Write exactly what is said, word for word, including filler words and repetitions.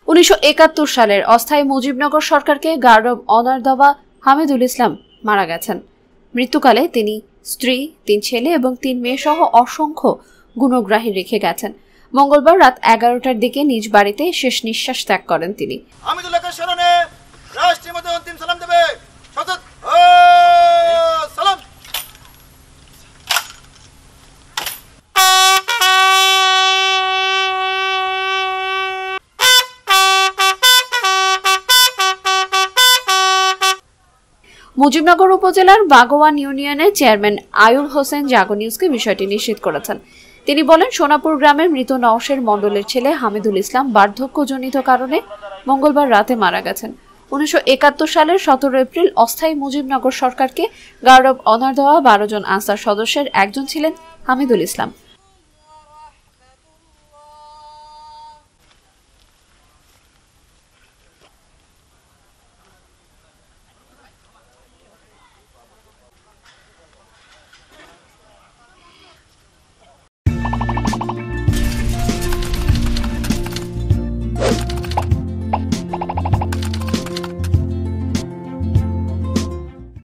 উনিশশো একাত্তর সালের অস্থায়ী মুজিবনগর সরকারকে গার্ড অব অনার দেওয়া হামিদুল ইসলাম মারা গেছেন। মৃত্যুকালে তিনি স্ত্রী, তিন ছেলে এবং তিন মেয়ে সহ অসংখ্য গুণগ্রাহী রেখে গেছেন। মঙ্গলবার রাত এগারোটার দিকে নিজ বাড়িতে শেষ নিঃশ্বাস ত্যাগ করেন তিনি। হামিদুল্লাহকে স্মরণে রাষ্ট্রীয় মধ্যে অন্তিম সালাম দেবে। শতত সালাম। মুজিবনগর উপজেলার বাগোয়ান ইউনিয়নের চেয়ারম্যান আয়ুর হোসেন জাগো নিউজকে বিষয়টি নিশ্চিত করেছেন। তিনি বলেন, সোনাপুর গ্রামের মৃত নওশের মণ্ডলের ছেলে হামিদুল ইসলাম বার্ধক্যজনিত কারণে মঙ্গলবার রাতে মারা গেছেন। উনিশশো একাত্তর সালের সতেরো এপ্রিল অস্থায়ী মুজিবনগর সরকারকে গার্ড অব অনার দেওয়া বারো জন আনসার সদস্যের একজন ছিলেন হামিদুল ইসলাম।